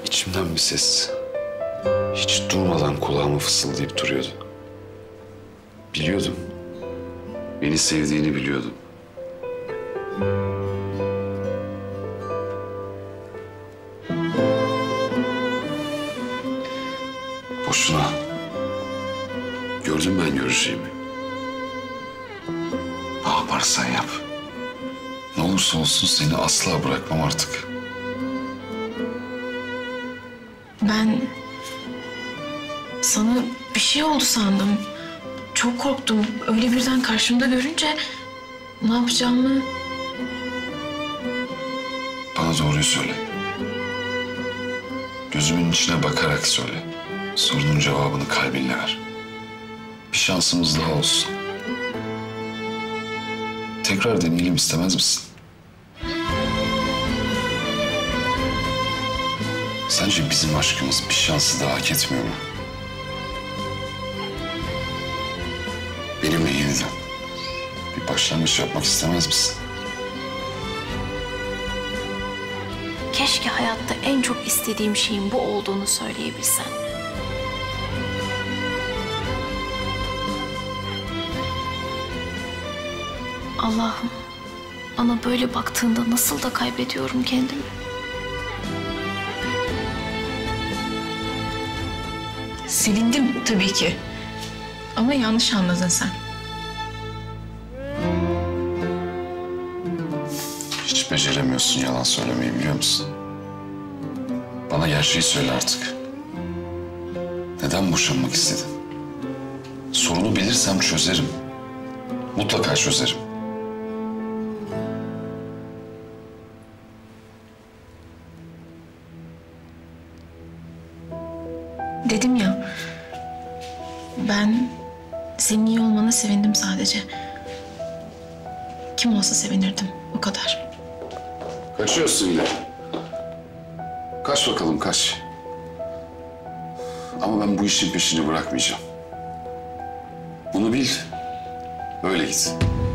İçimden bir ses hiç durmadan kulağıma fısıldayıp duruyordu. Biliyordum. Beni sevdiğini biliyordum. Boşuna. Gördüm ben göreceğimi. Ne yaparsan yap. Ne olursa olsun seni asla bırakmam artık. Ben sana bir şey oldu sandım. Çok korktum. Öyle birden karşımda görünce ne yapacağımı... Bana doğruyu söyle. Gözümün içine bakarak söyle. Sorunun cevabını kalbinle ver. Bir şansımız daha olsun. Tekrar deneyelim istemez misin? Sence bizim aşkımız bir şansı daha hak etmiyor mu? Benimle yeniden bir başlangıç yapmak istemez misin? Keşke hayatta en çok istediğim şeyin bu olduğunu söyleyebilsen. Allah'ım, bana böyle baktığında nasıl da kaybediyorum kendimi. Sevindim tabii ki. Ama yanlış anladın sen. Hiç beceremiyorsun yalan söylemeyi biliyor musun? Bana gerçeği söyle artık. Neden boşanmak istedin? Sorunu bilirsem çözerim. Mutlaka çözerim. Dedim ya, ben senin iyi olmana sevindim sadece. Kim olsa sevinirdim, o kadar. Kaçıyorsun yine. Kaç bakalım kaç. Ama ben bu işin peşini bırakmayacağım. Bunu bil, öyle git.